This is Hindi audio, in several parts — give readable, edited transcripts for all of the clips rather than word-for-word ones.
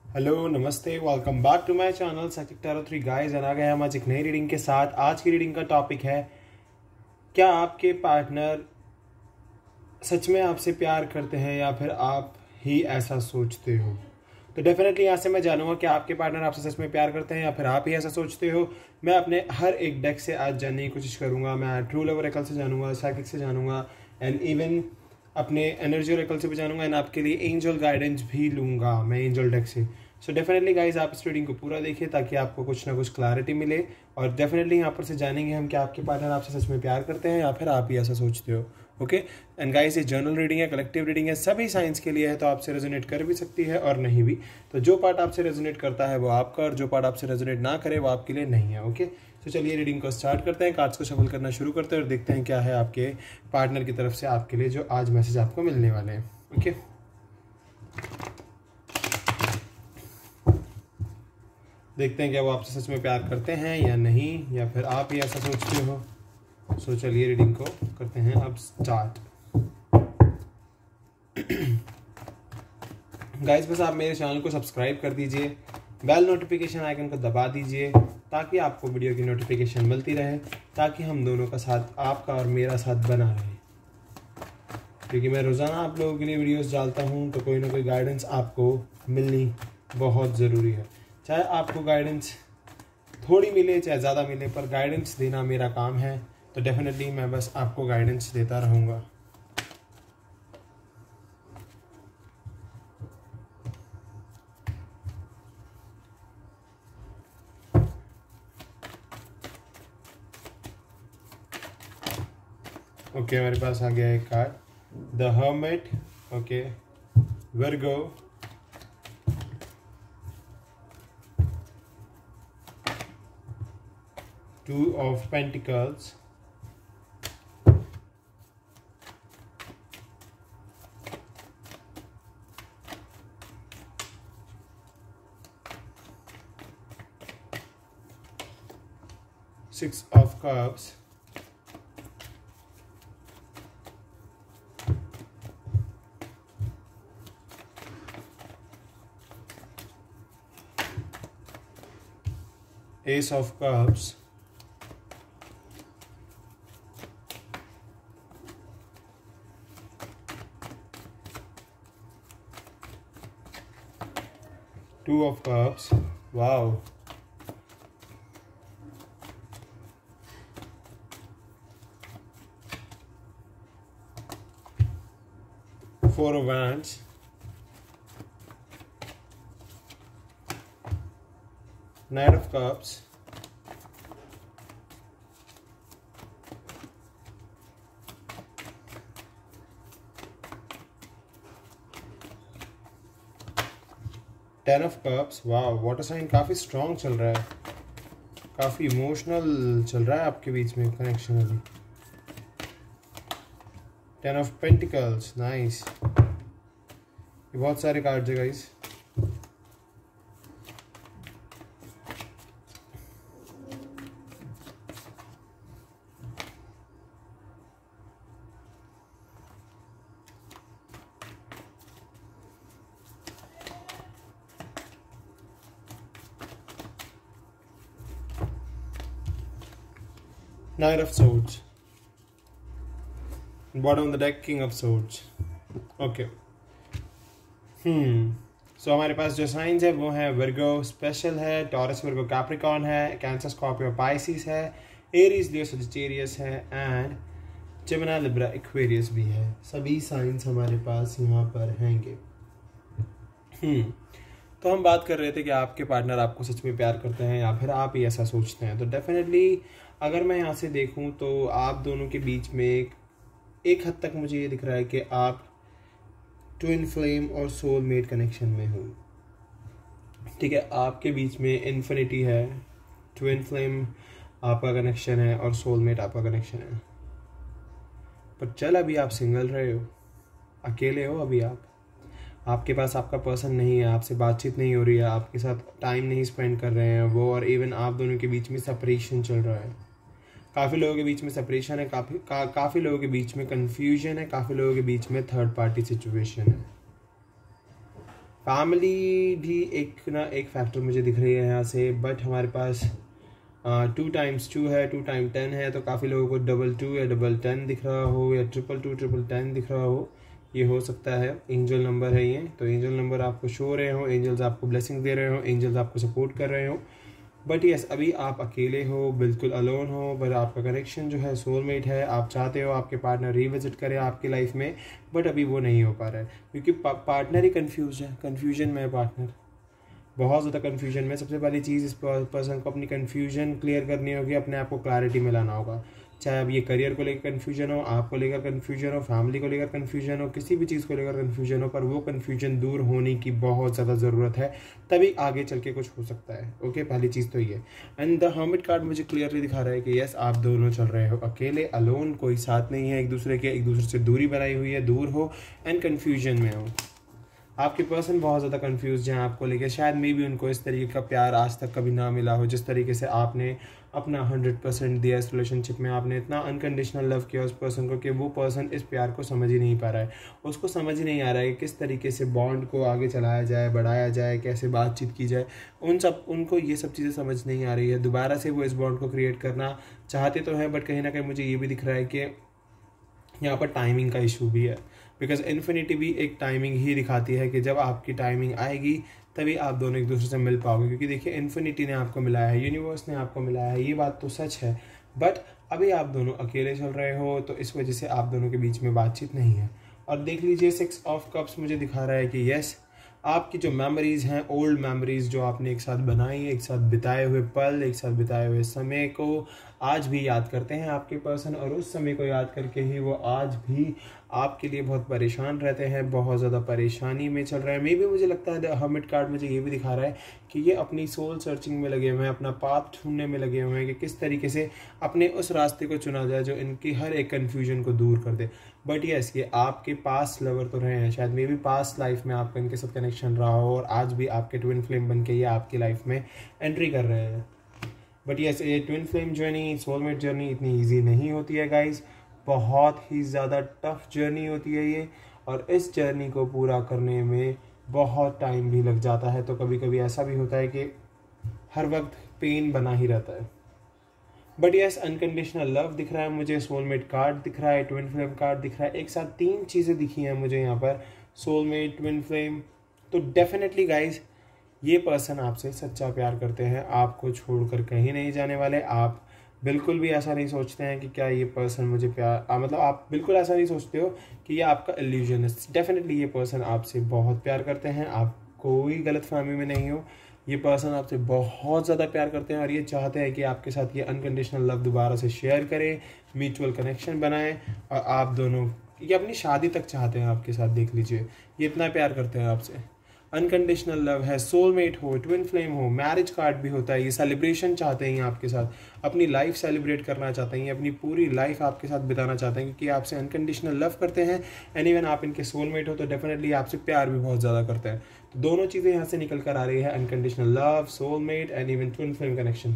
हेलो नमस्ते, welcome back to my channel Satvik tarot 3 guys. आ गए हम आज एक नई रीडिंग के साथ। आज की रीडिंग का टॉपिक है, क्या आपके पार्टनर सच में आपसे प्यार करते हैं या फिर आप ही ऐसा सोचते हो। तो डेफिनेटली यहाँ से मैं जानूंगा कि आपके पार्टनर आपसे सच में प्यार करते हैं या फिर आप ही ऐसा सोचते हो। मैं अपने हर एक डेक से आज जानने की कोशिश करूंगा। मैं ट्रू लव ओरेकल से जानूंगा, साइकिक से जानूंगा एंड इवन अपने एनर्जी ओरेकल से भी जानूंगा एंड आपके लिए एंजल गाइडेंस भी लूंगा मैं एंजल डेक से। सो डेफिनेटली गाइज आप इस रीडिंग को पूरा देखिए ताकि आपको कुछ ना कुछ क्लैरिटी मिले। और डेफिनेटली यहाँ पर से जानेंगे हम कि आपके पार्टनर आपसे सच में प्यार करते हैं या फिर आप ही ऐसा सोचते हो। ओके एंड गाइस, ये जर्नल रीडिंग है, कलेक्टिव रीडिंग है, सभी साइंस के लिए है, तो आपसे रेजोनेट कर भी सकती है और नहीं भी। तो जो पार्ट आपसे रेजोनेट करता है वो आपका, और जो पार्ट आपसे रेजोनेट ना करे वो आपके लिए नहीं है। ओके तो चलिए रीडिंग को स्टार्ट करते हैं, कार्ड्स को शफल करना शुरू करते हैं और देखते हैं क्या है आपके पार्टनर की तरफ से आपके लिए जो आज मैसेज आपको मिलने वाले हैं। ओके देखते हैं क्या वो आपसे सच में प्यार करते हैं या नहीं, या फिर आप ही ऐसा सोचते हो। सो चलिए रीडिंग को करते हैं अब स्टार्ट। गाइस बस आप मेरे चैनल को सब्सक्राइब कर दीजिए, बेल नोटिफिकेशन आइकन को दबा दीजिए ताकि आपको वीडियो की नोटिफिकेशन मिलती रहे, ताकि हम दोनों का साथ, आपका और मेरा साथ बना रहे। क्योंकि मैं रोज़ाना आप लोगों के लिए वीडियोस डालता हूँ तो कोई ना कोई गाइडेंस आपको मिलनी बहुत ज़रूरी है। चाहे आपको गाइडेंस थोड़ी मिले चाहे ज़्यादा मिले, पर गाइडेंस देना मेरा काम है। तो डेफिनेटली मैं बस आपको गाइडेंस देता रहूँगा। ओके हमारे पास आ गया एक card, the hermit. Okay Virgo, two of pentacles, Six of Cups, Ace of Cups, Two of Cups, wow, Four of Wands, Knight of Cups, Ten of Cups। वाह, वाटर साइन काफ़ी स्ट्रॉन्ग चल रहा है, काफ़ी इमोशनल चल रहा है आपके बीच में कनेक्शन अभी। Ten of pentacles, nice. ये बहुत सारे कार्ड्स है guys. Knight of Swords, bottom of the deck King of Swords। Okay so हमारे पास जो साइंस है वो है वर्गो स्पेशल है, टॉरस वर्गो कैप्रिकॉर्न है, कैंसर स्कॉर्पियो पाइसिस है, एरीज लियो सजिटेरियस है एंड जेमिनी लिब्रा एक्वेरियस भी है। सभी साइंस हमारे पास यहाँ पर हैंगे। तो हम बात कर रहे थे कि आपके पार्टनर आपको सच में प्यार करते हैं या फिर आप ही ऐसा सोचते हैं। तो डेफिनेटली अगर मैं यहाँ से देखूँ तो आप दोनों के बीच में एक हद तक मुझे ये दिख रहा है कि आप ट्विन फ्लेम और सोलमेट कनेक्शन में हो। ठीक है, आपके बीच में इन्फिनिटी है, ट्विन फ्लेम आपका कनेक्शन है और सोलमेट आपका कनेक्शन है। पर चल अभी आप सिंगल रहे हो, अकेले हो अभी आप, आपके पास आपका पर्सन नहीं है, आपसे बातचीत नहीं हो रही है, आपके साथ टाइम नहीं स्पेंड कर रहे हैं वो, और इवन आप दोनों के बीच में सेपरेशन चल रहा है। काफ़ी लोगों के बीच में सेपरेशन है, काफ़ी लोगों के बीच में कन्फ्यूजन है, काफ़ी लोगों के बीच में थर्ड पार्टी सिचुएशन है। फैमिली भी एक फैक्टर मुझे दिख रही है यहाँ से, बट हमारे पास 2 टाइम्स 2 है, 2 टाइम 10 है, तो काफ़ी लोगों को डबल 2 या डबल 10 दिख रहा हो, या ट्रिपल 2 ट्रिपल 10 दिख रहा हो, ये हो सकता है। एंजल नंबर है ये, तो एंजल नंबर आपको शो हो रहे हो, एंजल्स आपको ब्लेसिंग दे रहे हो, एंजल्स आपको सपोर्ट कर रहे हो। बट यस, अभी आप अकेले हो, बिल्कुल अलोन हो, बट आपका कनेक्शन जो है सोलमेट है। आप चाहते हो आपके पार्टनर रिविजिट करे आपकी लाइफ में, बट अभी वो नहीं हो पा रहा है क्योंकि पार्टनर ही कन्फ्यूज है, कन्फ्यूजन में है पार्टनर, बहुत ज़्यादा कन्फ्यूजन में। सबसे पहली चीज़, इस पर्सन को अपनी कन्फ्यूजन क्लियर करनी होगी, अपने आप को क्लैरिटी में लाना होगा। चाहे अब ये करियर को लेकर कन्फ्यूजन हो, आपको लेकर कन्फ्यूजन हो, फैमिली को लेकर कन्फ्यूजन हो, किसी भी चीज़ को लेकर कन्फ्यूजन हो, पर वो कन्फ्यूजन दूर होने की बहुत ज़्यादा ज़रूरत है, तभी आगे चल के कुछ हो सकता है। ओके, पहली चीज़ तो ये। एंड द हर्मिट कार्ड मुझे क्लियरली दिखा रहा है कि यस, आप दोनों चल रहे हो अकेले, अलोन, कोई साथ नहीं है एक दूसरे के, एक दूसरे से दूरी बनाई हुई है, दूर हो एंड कन्फ्यूजन में हो। आपके पर्सन बहुत ज़्यादा कंफ्यूज हैं आपको लेके, शायद मे भी उनको इस तरीके का प्यार आज तक कभी ना मिला हो जिस तरीके से आपने अपना 100% दिया इस रिलेशनशिप में। आपने इतना अनकंडीशनल लव किया उस पर्सन को कि वो पर्सन इस प्यार को समझ ही नहीं पा रहा है, उसको समझ ही नहीं आ रहा है कि किस तरीके से बॉन्ड को आगे चलाया जाए, बढ़ाया जाए, कैसे बातचीत की जाए। उनको ये सब चीज़ें समझ नहीं आ रही है। दोबारा से वो इस बॉन्ड को क्रिएट करना चाहते तो हैं, बट कहीं ना कहीं मुझे ये भी दिख रहा है कि यहाँ पर टाइमिंग का इशू भी है, बिकॉज इन्फिनिटी भी एक टाइमिंग ही दिखाती है कि जब आपकी टाइमिंग आएगी तभी आप दोनों एक दूसरे से मिल पाओगे। क्योंकि देखिए, इन्फिनिटी ने आपको मिलाया है, यूनिवर्स ने आपको मिलाया है, ये बात तो सच है, बट अभी आप दोनों अकेले चल रहे हो, तो इस वजह से आप दोनों के बीच में बातचीत नहीं है। और देख लीजिए, 6 ऑफ कप्स मुझे दिखा रहा है कि यस, आपकी जो मेमोरीज़ हैं, ओल्ड मेमोरीज़ जो आपने एक साथ बनाई, एक साथ बिताए हुए पल, एक साथ बिताए हुए समय को आज भी याद करते हैं आपके पर्सन, और उस समय को याद करके ही वो आज भी आपके लिए बहुत परेशान रहते हैं, बहुत ज़्यादा परेशानी में चल रहे हैं। मे भी मुझे लगता है हर्मिट कार्ड मुझे ये भी दिखा रहा है कि ये अपनी सोल सर्चिंग में लगे हुए हैं, अपना पाथ ढूंढने में लगे हुए हैं कि किस तरीके से अपने उस रास्ते को चुना जाए जो इनकी हर एक कन्फ्यूजन को दूर कर दे। बट यस, ये आपके पास्ट लवर तो रहे हैं, शायद मे भी पास्ट लाइफ में आपका इनके साथ कनेक्शन रहा हो, और आज भी आपके ट्विन फ्लेम बन के ये आपकी लाइफ में एंट्री कर रहे हैं। बट यस, ये twin flame journey, soulmate journey इतनी ईजी नहीं होती है गाइज, बहुत ही ज़्यादा टफ जर्नी होती है ये, और इस जर्नी को पूरा करने में बहुत टाइम भी लग जाता है। तो कभी कभी ऐसा भी होता है कि हर वक्त पेन बना ही रहता है। बट यस, अनकंडीशनल लव दिख रहा है मुझे, सोलमेट कार्ड दिख रहा है, ट्विन फ्लेम कार्ड दिख रहा है, एक साथ 3 चीज़ें दिखी हैं मुझे यहाँ पर, सोलमेट, ट्विन फ्लेम। तो डेफिनेटली गाइज, ये पर्सन आपसे सच्चा प्यार करते हैं, आपको छोड़कर कहीं नहीं जाने वाले। आप बिल्कुल भी ऐसा नहीं सोचते हैं कि क्या ये पर्सन मुझे प्यार मतलब आप बिल्कुल ऐसा नहीं सोचते हो कि ये आपका इल्यूजन है। डेफिनेटली ये पर्सन आपसे बहुत प्यार करते हैं, आप कोई गलतफहमी में नहीं हो। ये पर्सन आपसे बहुत ज़्यादा प्यार करते हैं और ये चाहते हैं कि आपके साथ ये अनकंडीशनल लव दोबारा से शेयर करें, म्यूचुअल कनेक्शन बनाएं, और आप दोनों ये अपनी शादी तक चाहते हैं आपके साथ। देख लीजिए, ये इतना प्यार करते हैं आपसे। अनकंडीशनल लव है, सोलमेट हो, ट्विन फ्लेम हो, मैरिज कार्ड भी होता है। ये सेलिब्रेशन चाहते हैं आपके साथ, अपनी लाइफ सेलिब्रेट करना चाहते हैं, अपनी पूरी लाइफ आपके साथ बिताना चाहते हैं, क्योंकि आपसे अनकंडीशनल लव करते हैं। एंड इवन आप इनके सोलमेट हो तो डेफिनेटली आपसे प्यार भी बहुत ज़्यादा करते हैं। तो दोनों चीज़ें यहाँ से निकल कर आ रही है, unconditional love, soulmate and even twin flame connection.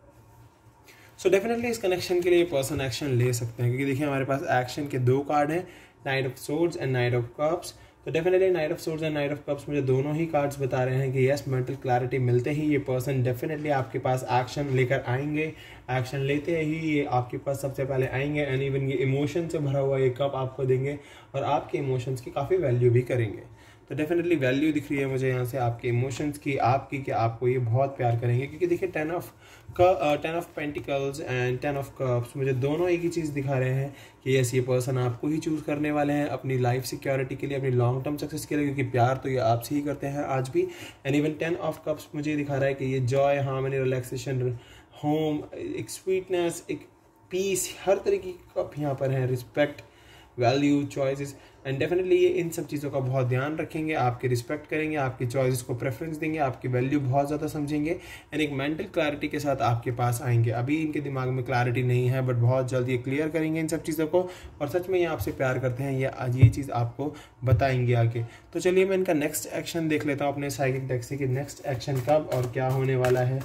So definitely इस कनेक्शन के लिए पर्सन एक्शन ले सकते हैं, क्योंकि देखिए हमारे पास एक्शन के 2 कार्ड हैं, knight of swords and knight of cups. तो definitely knight of swords and knight of cups मुझे दोनों ही कार्ड्स बता रहे हैं कि यस, मेंटल क्लैरिटी मिलते ही ये पर्सन डेफिनेटली आपके पास एक्शन लेकर आएंगे। एक्शन लेते ही ये आपके पास सबसे पहले आएंगे, एंड इवन ये इमोशन से भरा हुआ ये कप आपको देंगे और आपके इमोशंस की काफ़ी वैल्यू भी करेंगे। तो डेफिनेटली वैल्यू दिख रही है मुझे यहाँ से आपके इमोशंस की, आपकी, कि आपको ये बहुत प्यार करेंगे। क्योंकि देखिए 10 of pentacles and 10 of cups मुझे दोनों एक ही चीज़ दिखा रहे हैं कि यस, ये पर्सन आपको ही चूज़ करने वाले हैं अपनी लाइफ सिक्योरिटी के लिए, अपनी लॉन्ग टर्म सक्सेस के लिए, क्योंकि प्यार तो ये आपसे ही करते हैं आज भी। एंड इवन 10 ऑफ कप्स मुझे दिखा रहा है कि ये जॉय, हार्मनी, रिलैक्सेशन, होम, एक स्वीटनेस, एक पीस, हर तरीके की कप यहाँ पर है, respect, value, choices. And definitely ये इन सब चीज़ों का बहुत ध्यान रखेंगे, आपकी रिस्पेक्ट करेंगे, आपकी चॉइसेस को प्रेफरेंस देंगे, आपकी वैल्यू बहुत ज़्यादा समझेंगे, एंड एक मेंटल क्लैरिटी के साथ आपके पास आएंगे। अभी इनके दिमाग में क्लैरिटी नहीं है, बट बहुत जल्द ये क्लियर करेंगे इन सब चीज़ों को, और सच में ये आपसे प्यार करते हैं, ये चीज़ आपको बताएंगे आगे। तो चलिए मैं इनका नेक्स्ट एक्शन देख लेता हूँ अपने साइकिक डेक से कि नेक्स्ट एक्शन कब और क्या होने वाला है,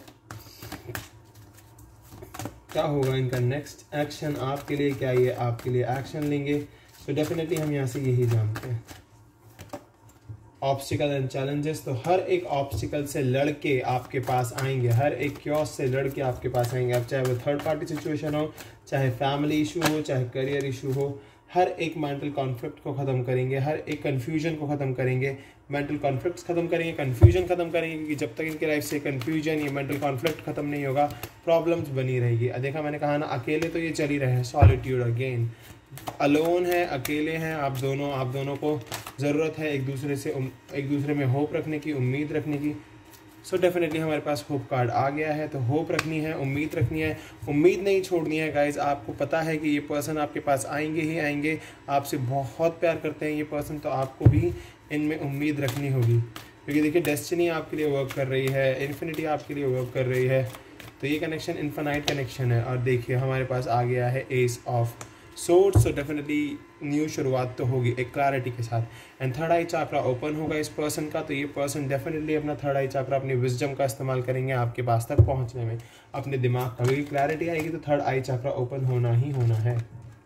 क्या होगा इनका नेक्स्ट एक्शन आपके लिए, क्या ये आपके लिए एक्शन लेंगे। तो डेफिनेटली हम यहाँ से यही जानते हैं। ऑब्स्टिकल एंड चैलेंजेस, तो हर एक ऑब्स्टिकल से लड़के आपके पास आएंगे, हर एक क्योस से लड़के आपके पास आएंगे। अब चाहे वो थर्ड पार्टी सिचुएशन हो, चाहे फैमिली इशू हो, चाहे करियर इशू हो, हर एक मेंटल कॉन्फ्लिक्ट को ख़त्म करेंगे, हर एक कन्फ्यूजन को ख़त्म करेंगे, मेंटल कॉन्फ्लिक्ट्स ख़त्म करेंगे, कन्फ्यूजन ख़त्म करेंगे, क्योंकि जब तक इनकी लाइफ से कन्फ्यूजन या मेंटल कॉन्फ्लिक्ट ख़त्म नहीं होगा, प्रॉब्लम्स बनी रहेगी। देखा मैंने कहा ना, अकेले तो ये चल ही रहे हैं, सॉलिट्यूड अगेन, अलोन है, अकेले हैं आप दोनों को ज़रूरत है एक दूसरे में होप रखने की, उम्मीद रखने की। सो डेफिनेटली हमारे पास होप कार्ड आ गया है, तो होप रखनी है, उम्मीद रखनी है, उम्मीद नहीं छोड़नी है गाइज। आपको पता है कि ये पर्सन आपके पास आएंगे ही आएंगे, आपसे बहुत प्यार करते हैं ये पर्सन, तो आपको भी इनमें उम्मीद रखनी होगी, क्योंकि देखिए डेस्टिनी आपके लिए वर्क कर रही है, इन्फिनिटी आपके लिए वर्क कर रही है, तो ये कनेक्शन इन्फिनाइट कनेक्शन है। और देखिए हमारे पास आ गया है एस ऑफ सोर्स, तो डेफिनेटली न्यू शुरुआत तो होगी एक क्लैरिटी के साथ। And third eye chakra open होगा इस पर्सन का, तो ये पर्सन डेफिनेटली अपना थर्ड आई चाक्रा, अपनी विजडम का इस्तेमाल करेंगे आपके पास तक पहुंचने में, अपने दिमाग का, क्योंकि क्लैरिटी आएगी तो थर्ड आई चाक्रा ओपन होना ही होना है।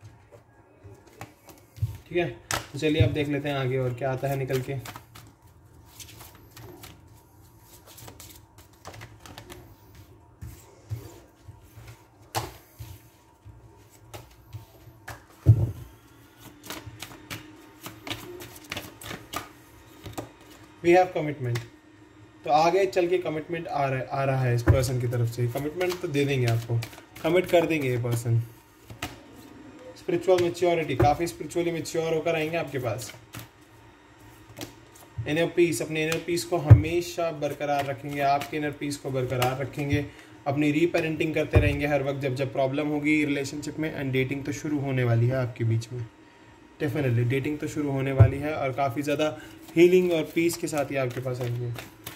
ठीक है, तो चलिए अब देख लेते हैं आगे और क्या आता है निकल के। वी हैव कमिटमेंट, तो आगे चल के कमिटमेंट आ रहा है इस पर्सन की तरफ से, कमिटमेंट तो दे देंगे आपको, कमिट कर देंगे ये पर्सन। स्पिरिचुअल मैच्योरिटी, काफ़ी स्पिरिचुअली मैच्योर होकर आएंगे आपके पास। इनर पीस, अपने इनर पीस को हमेशा बरकरार रखेंगे, आपके इनर पीस को बरकरार रखेंगे, अपनी रीपेरेंटिंग करते रहेंगे हर वक्त जब प्रॉब्लम होगी रिलेशनशिप में। एंड डेटिंग तो शुरू होने वाली है आपके बीच में, डेफिनेटली डेटिंग तो शुरू होने वाली है, और काफ़ी ज़्यादा हीलिंग और पीस के साथ ही आपके पास आएंगे।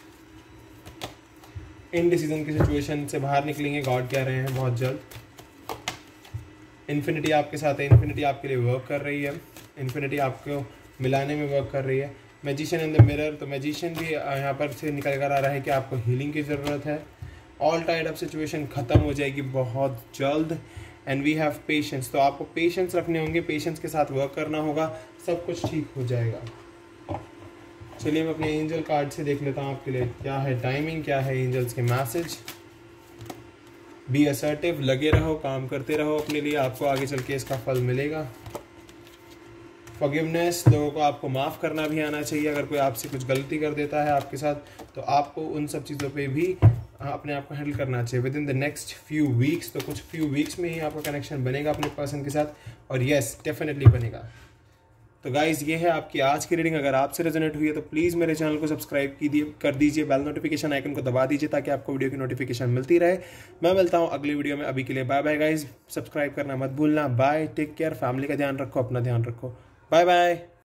इनडिसीजन की सिचुएशन से बाहर निकलेंगे, गॉड कह रहे हैं बहुत जल्द। इन्फिनिटी आपके साथ है, इन्फिनिटी आपके लिए वर्क कर रही है, इन्फिनिटी आपको मिलाने में वर्क कर रही है। मैजिशियन इन द मिरर, तो मैजिशियन भी यहाँ पर से निकल कर आ रहा है कि आपको हीलिंग की ज़रूरत है। ऑल टाइड अप सिचुएशन ख़त्म हो जाएगी बहुत जल्द। एंड वी हैव पेशेंस, तो आपको पेशेंस रखने होंगे, पेशेंस के साथ वर्क करना होगा, सब कुछ ठीक हो जाएगा। चलिए मैं अपने एंजल कार्ड से देख लेता हूँ आपके लिए क्या है टाइमिंग, क्या है एंजल्स के मैसेज। बी असर्टिव, लगे रहो, काम करते रहो अपने लिए, आपको आगे चल के इसका फल मिलेगा। फॉरगिवनेस, लोगों को आपको माफ़ करना भी आना चाहिए, अगर कोई आपसे कुछ गलती कर देता है आपके साथ, तो आपको उन सब चीज़ों पे भी अपने आप को हैंडल करना चाहिए with in the next few weeks. तो कुछ फ्यू वीक्स में ही आपका कनेक्शन बनेगा अपने पर्सन के साथ, और येस डेफिनेटली बनेगा। तो गाइज़ ये है आपकी आज की रीडिंग। अगर आपसे रेजोनेट हुई है तो प्लीज़ मेरे चैनल को सब्सक्राइब कर दीजिए, बेल नोटिफिकेशन आइकन को दबा दीजिए ताकि आपको वीडियो की नोटिफिकेशन मिलती रहे। मैं मिलता हूँ अगली वीडियो में, अभी के लिए बाय बाय गाइज़, सब्सक्राइब करना मत भूलना। बाय, टेक केयर, फैमिली का ध्यान रखो, अपना ध्यान रखो, बाय बाय।